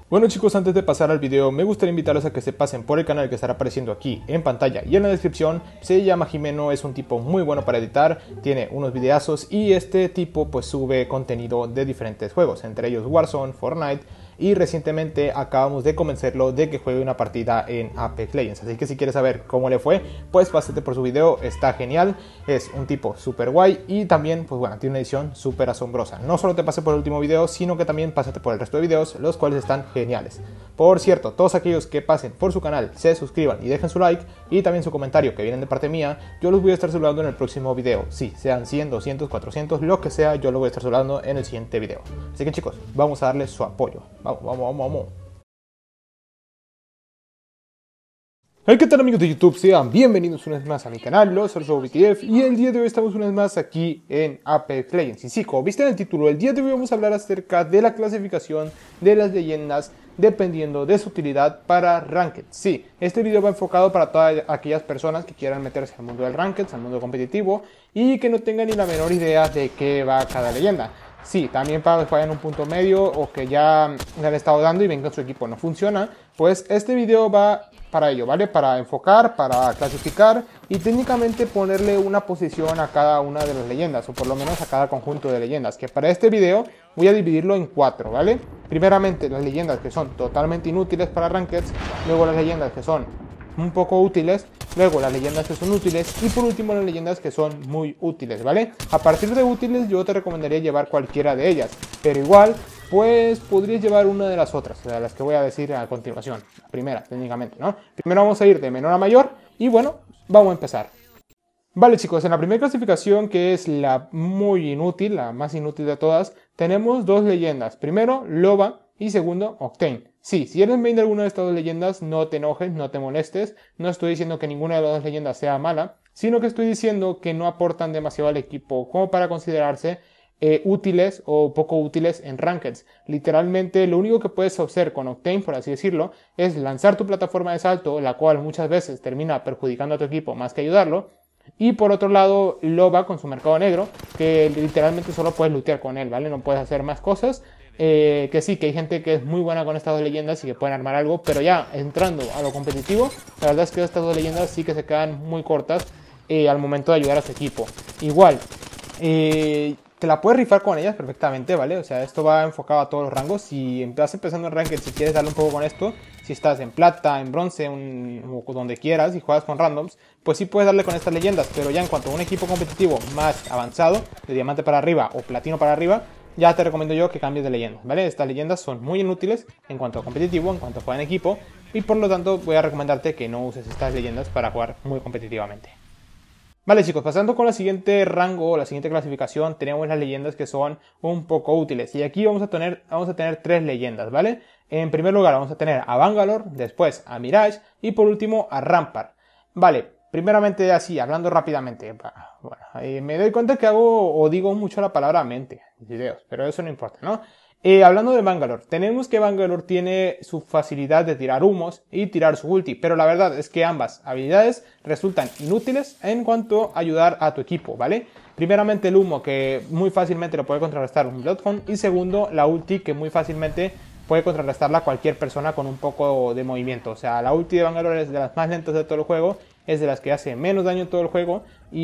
Bueno chicos, antes de pasar al video, me gustaría invitarlos a que se pasen por el canal que estará apareciendo aquí en pantalla y en la descripción. Se llama Jimeno, es un tipo muy bueno para editar, tiene unos videazos y este tipo pues sube contenido de diferentes juegos, entre ellos Warzone, Fortnite, y recientemente acabamos de convencerlo de que juegue una partida en Apex Legends. Así que si quieres saber cómo le fue, pues pásate por su video, está genial, es un tipo súper guay y también pues bueno, tiene una edición súper asombrosa. No solo te pase por el último video, sino que también pásate por el resto de videos, los cuales están geniales. Por cierto, todos aquellos que pasen por su canal, se suscriban y dejen su like y también su comentario que vienen de parte mía, yo los voy a estar saludando en el próximo video. Sí, sean 100, 200, 400, lo que sea, yo lo voy a estar saludando en el siguiente video. Así que chicos, vamos a darle su apoyo. Vamos. Hey, ¿qué tal amigos de YouTube? Sean bienvenidos una vez más a mi canal, los BTF, y el día de hoy estamos una vez más aquí en Apex Legends. Y sí, como viste en el título, el día de hoy vamos a hablar acerca de la clasificación de las leyendas dependiendo de su utilidad para Ranked. Sí, este video va enfocado para todas aquellas personas que quieran meterse al mundo del Ranked, al mundo competitivo, y que no tengan ni la menor idea de qué va cada leyenda. Sí, también para los que vayan a un punto medio o que ya le han estado dando y ven que su equipo no funciona, pues este video va para ello, ¿vale? Para enfocar, para clasificar y técnicamente ponerle una posición a cada una de las leyendas, o por lo menos a cada conjunto de leyendas, que para este video voy a dividirlo en 4, ¿vale? Primeramente las leyendas que son totalmente inútiles para Rankeds, luego las leyendas que son un poco útiles, luego las leyendas que son útiles y por último las leyendas que son muy útiles, ¿vale? A partir de útiles yo te recomendaría llevar cualquiera de ellas, pero igual pues podrías llevar una de las otras, de las que voy a decir a continuación, la primera técnicamente, ¿no? Primero vamos a ir de menor a mayor y bueno, vamos a empezar. Vale chicos, en la primera clasificación, que es la muy inútil, la más inútil de todas, tenemos dos leyendas. Primero, Loba y segundo, Octane. Sí, si eres main de alguna de estas dos leyendas, no te enojes, no te molestes. No estoy diciendo que ninguna de las dos leyendas sea mala, sino que estoy diciendo que no aportan demasiado al equipo como para considerarse útiles o poco útiles en Rankeds. Literalmente lo único que puedes hacer con Octane, por así decirlo, es lanzar tu plataforma de salto, la cual muchas veces termina perjudicando a tu equipo más que ayudarlo. Y por otro lado, Loba con su mercado negro, que literalmente solo puedes lootear con él, ¿vale? No puedes hacer más cosas. Que sí, que hay gente que es muy buena con estas dos leyendas y que pueden armar algo, pero ya entrando a lo competitivo, la verdad es que estas dos leyendas sí que se quedan muy cortas al momento de ayudar a su equipo. Igual, te la puedes rifar con ellas perfectamente, ¿vale? O sea, esto va enfocado a todos los rangos. Si estás empezando en Ranked, si quieres darle un poco con esto, si estás en plata, en bronce, o donde quieras y juegas con randoms, pues sí puedes darle con estas leyendas. Pero ya en cuanto a un equipo competitivo más avanzado, de diamante para arriba o platino para arriba, ya te recomiendo yo que cambies de leyendas, ¿vale? Estas leyendas son muy inútiles en cuanto a competitivo, en cuanto a jugar en equipo, y por lo tanto voy a recomendarte que no uses estas leyendas para jugar muy competitivamente. Vale chicos, pasando con la siguiente rango o la siguiente clasificación, tenemos las leyendas que son un poco útiles. Y aquí vamos a tener tres leyendas, ¿vale? En primer lugar vamos a tener a Bangalore, después a Mirage y por último a Rampart. Vale, primeramente así, hablando rápidamente. Bueno, me doy cuenta que hago o digo mucho la palabra mente en mis videos, pero eso no importa, ¿no? Hablando de Bangalore, tenemos que Bangalore tiene su facilidad de tirar humos y tirar su ulti, pero la verdad es que ambas habilidades resultan inútiles en cuanto a ayudar a tu equipo, ¿vale? Primeramente el humo, que muy fácilmente lo puede contrarrestar un Bloodhound, y segundo la ulti, que muy fácilmente puede contrarrestarla cualquier persona con un poco de movimiento. O sea, la ulti de Bangalore es de las más lentas de todo el juego, es de las que hace menos daño en todo el juego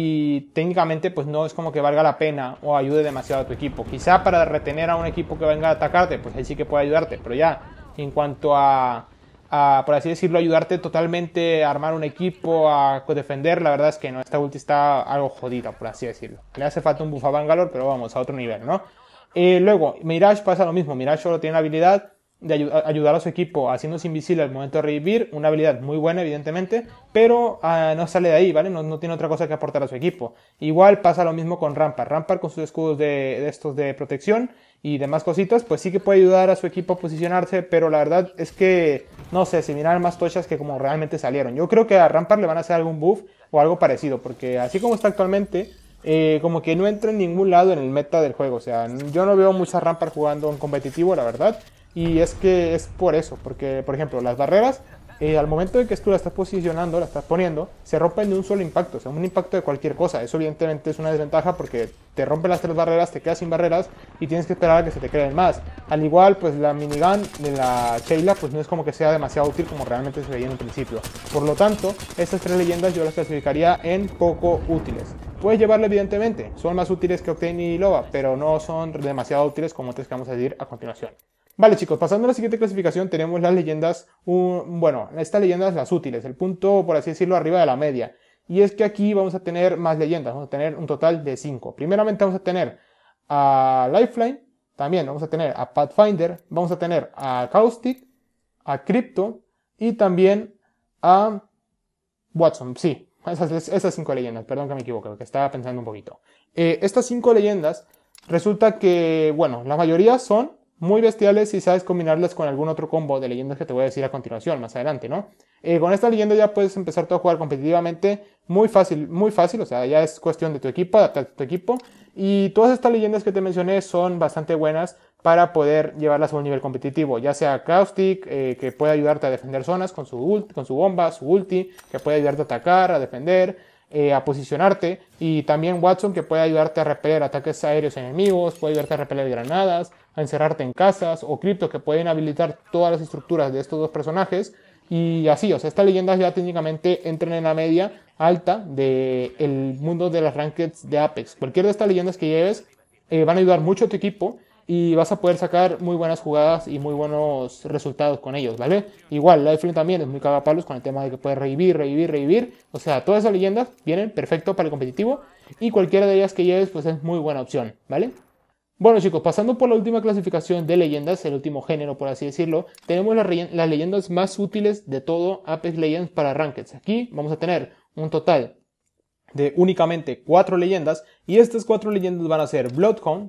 y técnicamente pues no es como que valga la pena o ayude demasiado a tu equipo. Quizá para retener a un equipo que venga a atacarte, pues ahí sí que puede ayudarte, pero ya en cuanto a por así decirlo, ayudarte totalmente a armar un equipo, a defender, la verdad es que no, esta ulti está algo jodida, por así decirlo. Le hace falta un buff a Bangalore, pero vamos, a otro nivel, ¿no? Luego, Mirage pasa lo mismo, Mirage solo tiene la habilidad de ayudar a su equipo haciéndose invisible al momento de revivir, una habilidad muy buena evidentemente, pero no sale de ahí, ¿vale? No tiene otra cosa que aportar a su equipo. Igual pasa lo mismo con Rampart con sus escudos de estos de protección y demás cositas, pues sí que puede ayudar a su equipo a posicionarse, pero la verdad es que, no sé, se miran más tochas que como realmente salieron. Yo creo que a Rampart le van a hacer algún buff o algo parecido, porque así como está actualmente, como que no entra en ningún lado en el meta del juego. O sea, yo no veo muchas Rampart jugando en competitivo, la verdad. Y es que es por eso, porque por ejemplo las barreras al momento de que tú la estás posicionando, la estás poniendo, se rompen de un solo impacto, o sea, un impacto de cualquier cosa. Eso evidentemente es una desventaja porque te rompen las 3 barreras, te quedas sin barreras y tienes que esperar a que se te creen más. Al igual, pues la minigun de la Sheila pues no es como que sea demasiado útil como realmente se veía en un principio. Por lo tanto, estas 3 leyendas yo las clasificaría en poco útiles. Puedes llevarla evidentemente, son más útiles que Octane y Loba, pero no son demasiado útiles como otras que vamos a decir a continuación. Vale chicos, pasando a la siguiente clasificación tenemos las leyendas, bueno, estas leyendas las útiles, el punto por así decirlo arriba de la media. Y es que aquí vamos a tener más leyendas, vamos a tener un total de 5. Primeramente vamos a tener a Lifeline, también vamos a tener a Pathfinder, vamos a tener a Caustic, a Crypto y también a Watson, sí, esas 5 leyendas, perdón que me equivoco, que estaba pensando un poquito. Estas 5 leyendas resulta que, bueno, la mayoría son muy bestiales si sabes combinarlas con algún otro combo de leyendas que te voy a decir a continuación, más adelante, ¿no? Con esta leyenda ya puedes empezar tú a jugar competitivamente muy fácil, o sea, ya es cuestión de tu equipo, adaptar tu equipo, y todas estas leyendas que te mencioné son bastante buenas para poder llevarlas a un nivel competitivo, ya sea Caustic, que puede ayudarte a defender zonas con su bomba, su ulti, que puede ayudarte a atacar, a defender, a posicionarte, y también Watson, que puede ayudarte a repeler ataques aéreos enemigos, puede ayudarte a repeler granadas, a encerrarte en casas, o Crypto, que pueden habilitar todas las estructuras de estos dos personajes, y así, o sea, estas leyendas ya técnicamente entran en la media alta del mundo de las rankeds de Apex. Cualquiera de estas leyendas que lleves van a ayudar mucho a tu equipo y vas a poder sacar muy buenas jugadas y muy buenos resultados con ellos, ¿vale? Igual, Lifeline también es muy cagapalos con el tema de que puedes revivir. O sea, todas esas leyendas vienen perfecto para el competitivo y cualquiera de ellas que lleves pues es muy buena opción, ¿vale? Bueno chicos, pasando por la última clasificación de leyendas, el último género por así decirlo, tenemos las leyendas más útiles de todo Apex Legends para Rankeds. Aquí vamos a tener un total de únicamente 4 leyendas y estas 4 leyendas van a ser Bloodhound,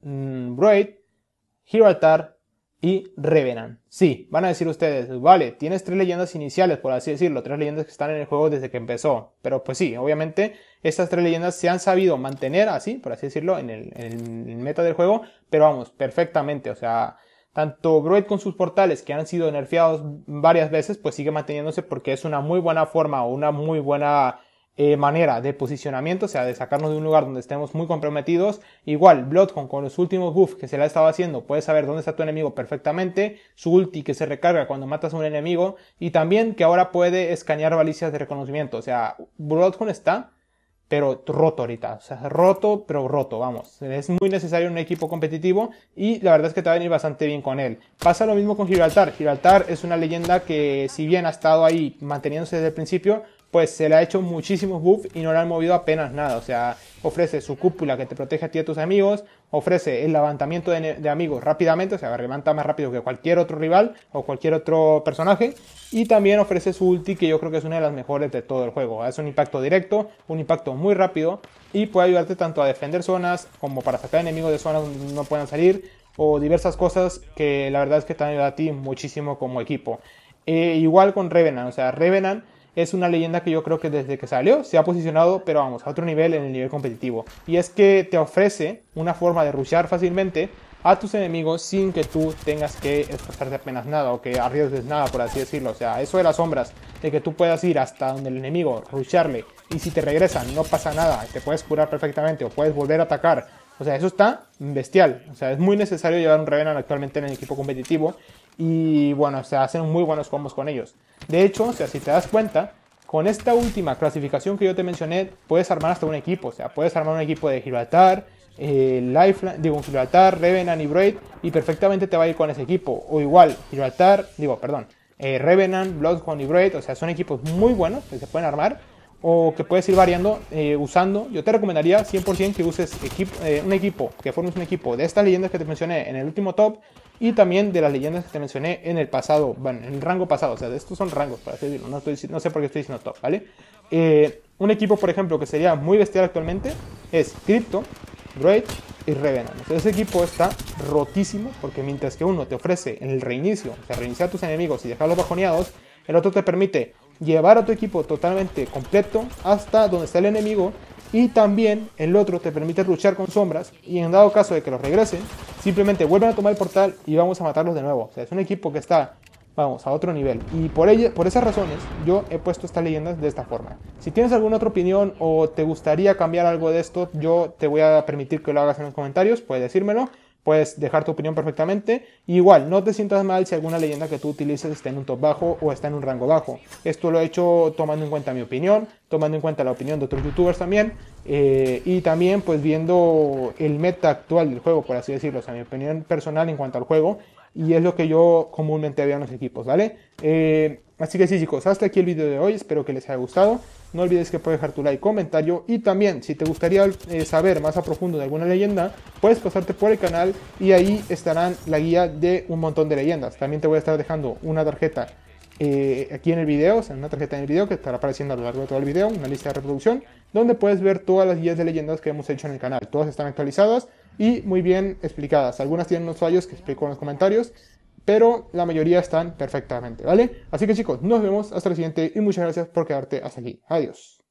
Braid, Gibraltar y Revenant. Sí, van a decir ustedes, vale, tienes 3 leyendas iniciales, por así decirlo, 3 leyendas que están en el juego desde que empezó. Pero pues sí, obviamente estas 3 leyendas se han sabido mantener así, por así decirlo, en el meta del juego, pero vamos, perfectamente, o sea, tanto Braid con sus portales que han sido nerfeados varias veces, pues sigue manteniéndose porque es una muy buena forma o una muy buena manera de posicionamiento, o sea, de sacarnos de un lugar donde estemos muy comprometidos. Igual, Bloodhound con los últimos buffs que se le ha estado haciendo, puedes saber dónde está tu enemigo perfectamente, su ulti que se recarga cuando matas a un enemigo, y también que ahora puede escanear balicias de reconocimiento, o sea, Bloodhound está pero roto ahorita, o sea, roto, pero roto, vamos. Es muy necesario en un equipo competitivo y la verdad es que te va a venir bastante bien con él. Pasa lo mismo con Gibraltar. Gibraltar es una leyenda que, si bien ha estado ahí manteniéndose desde el principio, pues se le ha hecho muchísimos buffs y no le han movido apenas nada. O sea, ofrece su cúpula que te protege a ti y a tus amigos, ofrece el levantamiento de amigos rápidamente, o sea, levanta más rápido que cualquier otro rival o cualquier otro personaje, y también ofrece su ulti, que yo creo que es una de las mejores de todo el juego. Es un impacto directo, un impacto muy rápido y puede ayudarte tanto a defender zonas como para sacar enemigos de zonas donde no puedan salir, o diversas cosas que la verdad es que te ayudan a ti muchísimo como equipo. Igual con Revenant, o sea, Revenant es una leyenda que yo creo que desde que salió se ha posicionado, pero vamos, a otro nivel en el nivel competitivo. Y es que te ofrece una forma de rushear fácilmente a tus enemigos sin que tú tengas que esforzarte apenas nada o que arriesgues nada, por así decirlo. O sea, eso de las sombras, de que tú puedas ir hasta donde el enemigo, rushearle, y si te regresan no pasa nada, te puedes curar perfectamente o puedes volver a atacar. O sea, eso está bestial. O sea, es muy necesario llevar un Revenant actualmente en el equipo competitivo. Y bueno, o sea, hacen muy buenos combos con ellos. De hecho, o sea, si te das cuenta, con esta última clasificación que yo te mencioné, puedes armar hasta un equipo. O sea, puedes armar un equipo de Gibraltar, Gibraltar, Revenant y Braid, y perfectamente te va a ir con ese equipo. O igual, Revenant, Bloodhound y Braid, o sea, son equipos muy buenos que se pueden armar o que puedes ir variando usando. Yo te recomendaría 100% que uses un equipo, que formes un equipo de estas leyendas que te mencioné en el último top y también de las leyendas que te mencioné en el pasado, bueno, en el rango pasado. O sea, estos son rangos, para así decirlo, no sé por qué estoy diciendo top, ¿vale? Un equipo, por ejemplo, que sería muy bestial actualmente es Crypto, Braid y Revenant. O sea, ese equipo está rotísimo porque mientras que uno te ofrece en el reinicio, o sea, reiniciar a tus enemigos y dejarlos bajoneados, el otro te permite llevar a tu equipo totalmente completo hasta donde está el enemigo, y también el otro te permite luchar con sombras y en dado caso de que los regresen, simplemente vuelven a tomar el portal y vamos a matarlos de nuevo. O sea, es un equipo que está vamos, a otro nivel. Y por esas razones, yo he puesto estas leyendas de esta forma. Si tienes alguna otra opinión o te gustaría cambiar algo de esto, yo te voy a permitir que lo hagas en los comentarios, puedes decírmelo. Puedes dejar tu opinión perfectamente. Y igual, no te sientas mal si alguna leyenda que tú utilices está en un top bajo o está en un rango bajo. Esto lo he hecho tomando en cuenta mi opinión, tomando en cuenta la opinión de otros youtubers también. Y también pues viendo el meta actual del juego, por así decirlo. O sea, mi opinión personal en cuanto al juego. Y es lo que yo comúnmente veo en los equipos, ¿vale? Así que sí, chicos, hasta aquí el vídeo de hoy. Espero que les haya gustado. No olvides que puedes dejar tu like, comentario. Y también, si te gustaría saber más a profundo de alguna leyenda, puedes pasarte por el canal y ahí estarán la guía de un montón de leyendas. También te voy a estar dejando una tarjeta aquí en el video, o sea, una tarjeta en el video que estará apareciendo a lo largo de todo el video, una lista de reproducción, donde puedes ver todas las guías de leyendas que hemos hecho en el canal. Todas están actualizadas y muy bien explicadas. Algunas tienen unos fallos que explico en los comentarios, pero la mayoría están perfectamente, ¿vale? Así que chicos, nos vemos hasta la siguiente y muchas gracias por quedarte hasta aquí. Adiós.